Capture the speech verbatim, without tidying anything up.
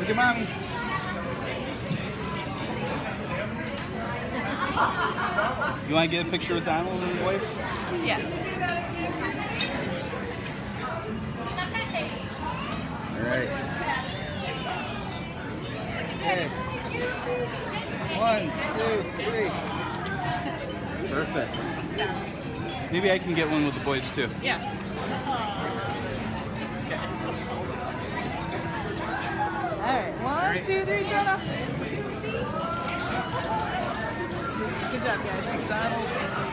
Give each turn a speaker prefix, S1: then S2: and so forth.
S1: Look at mommy. You want to get a picture with Donald and the boys?
S2: Yeah.
S1: All right. Okay. One, two, three. Perfect. Maybe I can get one with the boys too.
S2: Yeah.
S1: Okay.
S2: All right. One, two, three, Jonah. Good job, guys.
S1: Thanks, Donald.